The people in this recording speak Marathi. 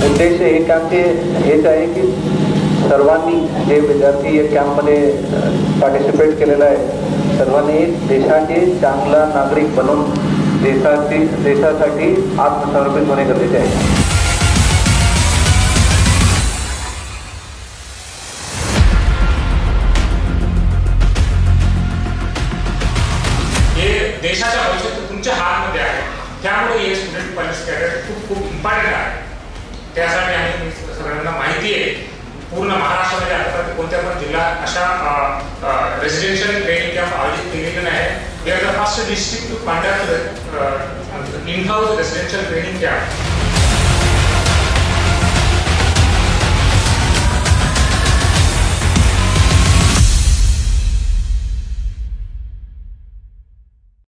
उद्देश हे कॅम्पचे हेच आहे की सर्वांनी जे विद्यार्थी या कॅम्पमध्ये पार्टिसिपेट केलेला आहे सर्वांनी देशाचे चांगला नागरिक बनून देशासाठी आत्मसमर्पित होणे गरजेचे आहे. देशाच्या भविष्यात तुमच्या हातमध्ये आहे, त्यामुळे हे स्टुडंट पॉलिसी कॅडेट खूप इम्पॉर्टंट आहे. त्यासाठी आम्ही सगळ्यांना माहिती आहे पूर्ण महाराष्ट्रामध्ये आता कोणत्या पण जिल्ह्यात अशा रेसिडेन्शियल ट्रेनिंग कॅम्प आयोजित केलेले नाही. We are the first district to conduct in house residential training camp.